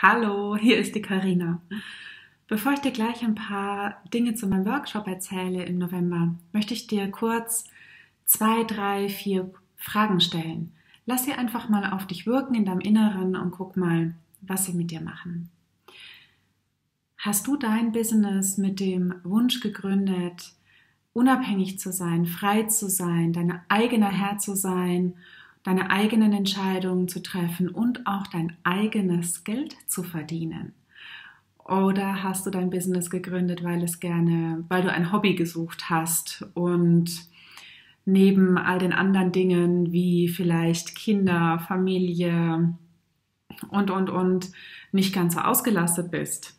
Hallo, hier ist die Karina. Bevor ich dir gleich ein paar Dinge zu meinem Workshop erzähle im November, möchte ich dir kurz 2, 3, 4 Fragen stellen. Lass sie einfach mal auf dich wirken in deinem Inneren und guck mal, was sie mit dir machen. Hast du dein Business mit dem Wunsch gegründet, unabhängig zu sein, frei zu sein, dein eigener Herr zu sein, deine eigenen Entscheidungen zu treffen und auch dein eigenes Geld zu verdienen? Oder hast du dein Business gegründet, weil du ein Hobby gesucht hast und neben all den anderen Dingen wie vielleicht Kinder, Familie und nicht ganz so ausgelastet bist?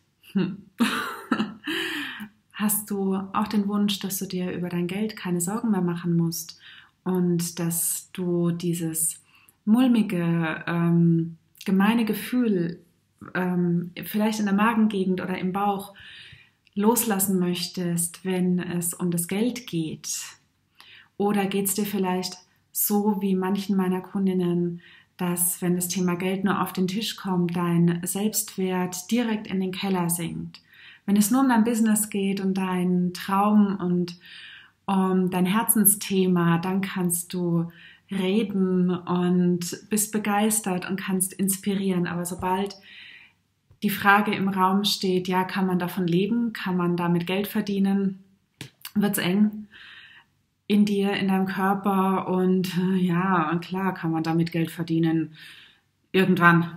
Hast du auch den Wunsch, dass du dir über dein Geld keine Sorgen mehr machen musst und dass du dieses mulmige, gemeine Gefühl vielleicht in der Magengegend oder im Bauch loslassen möchtest, wenn es um das Geld geht? Oder geht es dir vielleicht so wie manchen meiner Kundinnen, dass, wenn das Thema Geld nur auf den Tisch kommt, dein Selbstwert direkt in den Keller sinkt? Wenn es nur um dein Business geht und deinen Traum und um dein Herzensthema, dann kannst du reden und bist begeistert und kannst inspirieren. Aber sobald die Frage im Raum steht, ja, kann man davon leben, kann man damit Geld verdienen, wird's eng in dir, in deinem Körper und ja, und klar kann man damit Geld verdienen, irgendwann.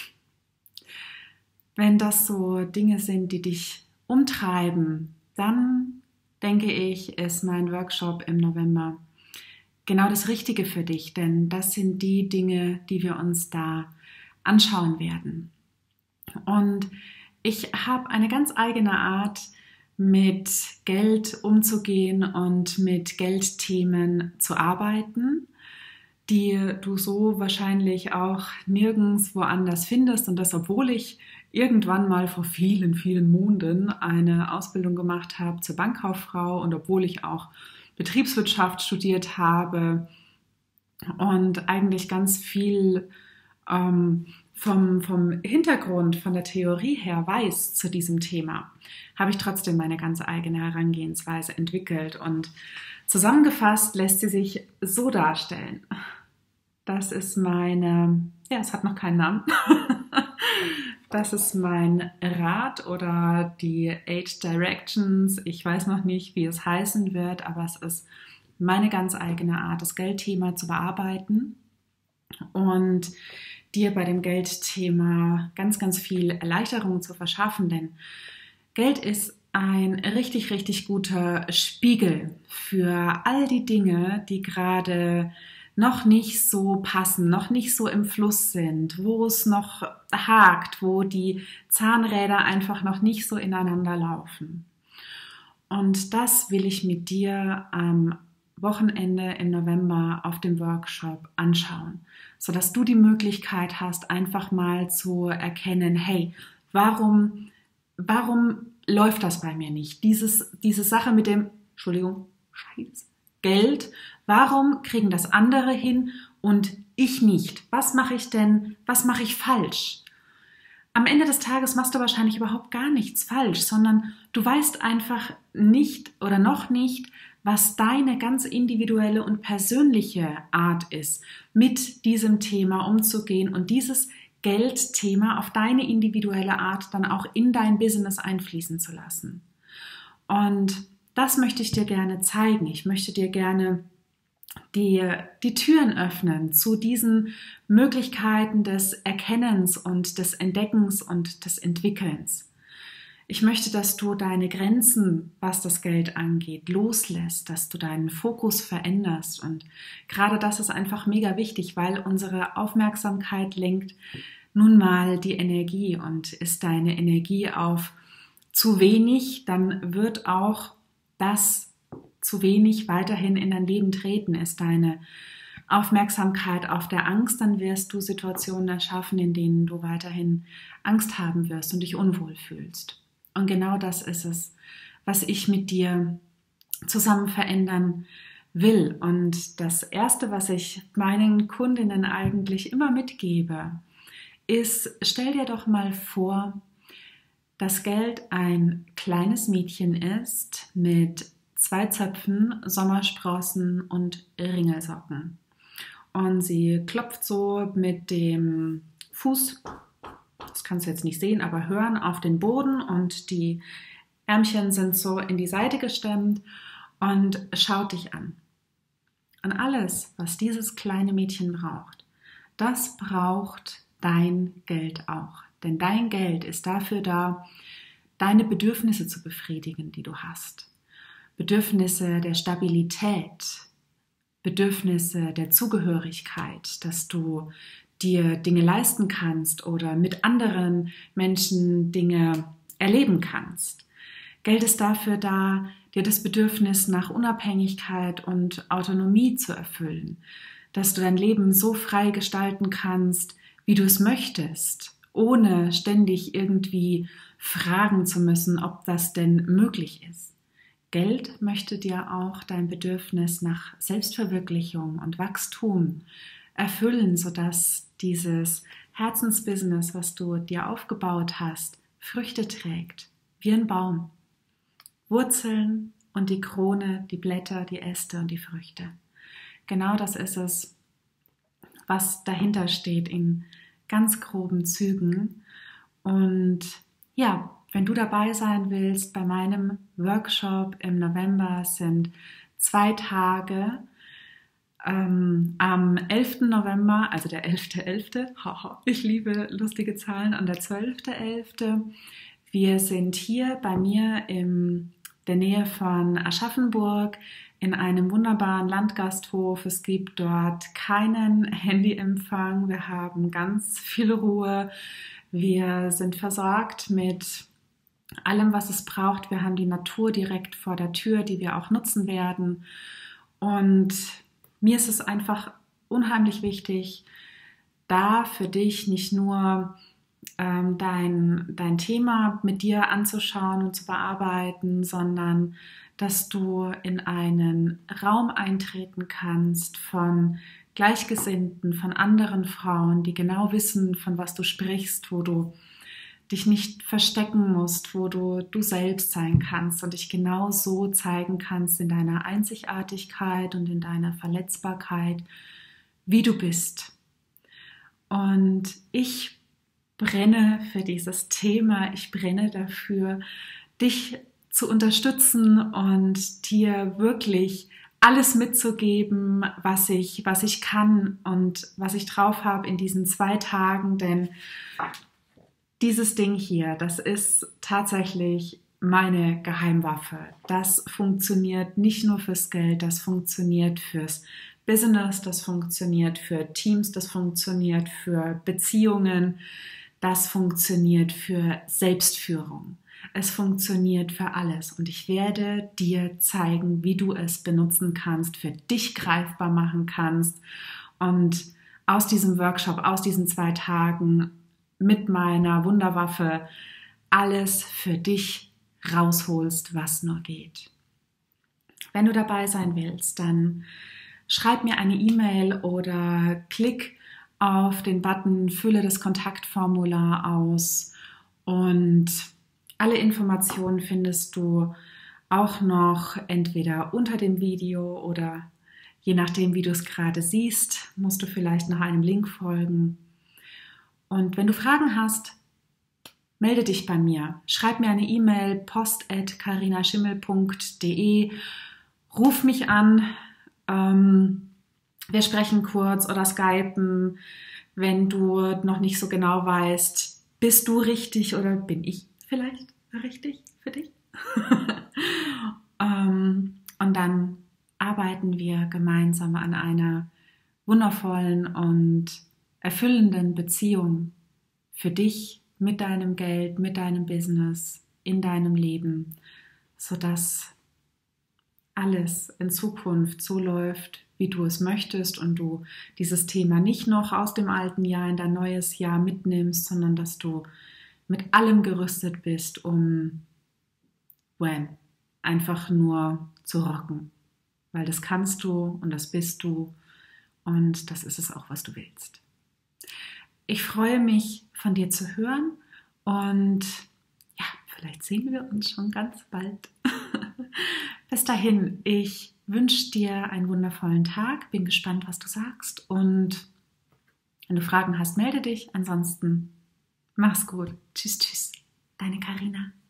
Wenn das so Dinge sind, die dich umtreiben, dann denke ich, ist mein Workshop im November genau das Richtige für dich, denn das sind die Dinge, die wir uns da anschauen werden. Und ich habe eine ganz eigene Art, mit Geld umzugehen und mit Geldthemen zu arbeiten, die du so wahrscheinlich auch nirgends woanders findest. Und das, obwohl ich irgendwann mal vor vielen, vielen Monaten eine Ausbildung gemacht habe zur Bankkauffrau und obwohl ich auch Betriebswirtschaft studiert habe und eigentlich ganz viel vom Hintergrund, von der Theorie her weiß zu diesem Thema, habe ich trotzdem meine ganz eigene Herangehensweise entwickelt. Und zusammengefasst lässt sie sich so darstellen. Das ist es hat noch keinen Namen. Das ist mein Rat oder die 8 Directions. Ich weiß noch nicht, wie es heißen wird, aber es ist meine ganz eigene Art, das Geldthema zu bearbeiten und dir bei dem Geldthema ganz, ganz viel Erleichterung zu verschaffen, denn Geld ist ein richtig, richtig guter Spiegel für all die Dinge, die gerade noch nicht so passen, noch nicht so im Fluss sind, wo es noch hakt, wo die Zahnräder einfach noch nicht so ineinander laufen. Und das will ich mit dir am Wochenende im November auf dem Workshop anschauen, sodass du die Möglichkeit hast, einfach mal zu erkennen, hey, warum läuft das bei mir nicht? Diese Sache mit dem, Geld, warum kriegen das andere hin und ich nicht? Was mache ich denn, was mache ich falsch? Am Ende des Tages machst du wahrscheinlich überhaupt gar nichts falsch, sondern du weißt einfach nicht oder noch nicht, was deine ganz individuelle und persönliche Art ist, mit diesem Thema umzugehen und dieses Geldthema auf deine individuelle Art dann auch in dein Business einfließen zu lassen. Und das möchte ich dir gerne zeigen. Ich möchte dir gerne die Türen öffnen zu diesen Möglichkeiten des Erkennens und des Entdeckens und des Entwickelns. Ich möchte, dass du deine Grenzen, was das Geld angeht, loslässt, dass du deinen Fokus veränderst. Und gerade das ist einfach mega wichtig, weil unsere Aufmerksamkeit lenkt nun mal die Energie. Und ist deine Energie auf zu wenig, dann wird auch das zu wenig weiterhin in dein Leben treten. Ist deine Aufmerksamkeit auf der Angst, dann wirst du Situationen erschaffen, in denen du weiterhin Angst haben wirst und dich unwohl fühlst. Und genau das ist es, was ich mit dir zusammen verändern will. Und das Erste, was ich meinen Kundinnen eigentlich immer mitgebe, ist, stell dir doch mal vor, dass Geld ein kleines Mädchen ist mit 2 Zöpfen, Sommersprossen und Ringelsocken. Und sie klopft so mit dem Fuß, das kannst du jetzt nicht sehen, aber hören, auf den Boden und die Ärmchen sind so in die Seite gestemmt und schaut dich an. Und alles, was dieses kleine Mädchen braucht, das braucht dein Geld auch. Denn dein Geld ist dafür da, deine Bedürfnisse zu befriedigen, die du hast. Bedürfnisse der Stabilität, Bedürfnisse der Zugehörigkeit, dass du dir Dinge leisten kannst oder mit anderen Menschen Dinge erleben kannst. Geld ist dafür da, dir das Bedürfnis nach Unabhängigkeit und Autonomie zu erfüllen, dass du dein Leben so frei gestalten kannst, wie du es möchtest, ohne ständig irgendwie fragen zu müssen, ob das denn möglich ist. Geld möchte dir auch dein Bedürfnis nach Selbstverwirklichung und Wachstum erfüllen, sodass dieses Herzensbusiness, was du dir aufgebaut hast, Früchte trägt, wie ein Baum. Wurzeln und die Krone, die Blätter, die Äste und die Früchte. Genau das ist es, was dahinter steht in ganz groben Zügen. Und ja, wenn du dabei sein willst bei meinem Workshop im November, sind 2 Tage am 11. November, also der 11.11., ich liebe lustige Zahlen, und der 12.11. Wir sind hier bei mir in der Nähe von Aschaffenburg in einem wunderbaren Landgasthof. Es gibt dort keinen Handyempfang. Wir haben ganz viel Ruhe. Wir sind versorgt mit allem, was es braucht. Wir haben die Natur direkt vor der Tür, die wir auch nutzen werden. Und mir ist es einfach unheimlich wichtig, da für dich nicht nur dein Thema mit dir anzuschauen und zu bearbeiten, sondern dass du in einen Raum eintreten kannst von Gleichgesinnten, von anderen Frauen, die genau wissen, von was du sprichst, wo du dich nicht verstecken musst, wo du selbst sein kannst und dich genau so zeigen kannst in deiner Einzigartigkeit und in deiner Verletzbarkeit, wie du bist. Und ich brenne für dieses Thema, ich brenne dafür, dich zu unterstützen und dir wirklich alles mitzugeben, was ich kann und was ich drauf habe in diesen 2 Tagen, denn dieses Ding hier, das ist tatsächlich meine Geheimwaffe. Das funktioniert nicht nur fürs Geld, das funktioniert fürs Business, das funktioniert für Teams, das funktioniert für Beziehungen, das funktioniert für Selbstführung. Es funktioniert für alles und ich werde dir zeigen, wie du es benutzen kannst, für dich greifbar machen kannst und aus diesem Workshop, aus diesen 2 Tagen mit meiner Wunderwaffe alles für dich rausholst, was nur geht. Wenn du dabei sein willst, dann schreib mir eine E-Mail oder klick auf den Button, fülle das Kontaktformular aus und alle Informationen findest du auch noch entweder unter dem Video oder je nachdem, wie du es gerade siehst, musst du vielleicht noch einem Link folgen. Und wenn du Fragen hast, melde dich bei mir. Schreib mir eine E-Mail, post@carinaschimmel.de, ruf mich an, wir sprechen kurz oder skypen, wenn du noch nicht so genau weißt, bist du richtig oder bin ich vielleicht richtig für dich? Und dann arbeiten wir gemeinsam an einer wundervollen und erfüllenden Beziehung für dich mit deinem Geld, mit deinem Business, in deinem Leben, sodass alles in Zukunft so läuft, wie du es möchtest und du dieses Thema nicht noch aus dem alten Jahr in dein neues Jahr mitnimmst, sondern dass du mit allem gerüstet bist, um einfach nur zu rocken. Weil das kannst du und das bist du und das ist es auch, was du willst. Ich freue mich, von dir zu hören und ja, vielleicht sehen wir uns schon ganz bald. Bis dahin, ich wünsche dir einen wundervollen Tag, bin gespannt, was du sagst und wenn du Fragen hast, melde dich. Ansonsten mach's gut. Tschüss, tschüss. Deine Carina.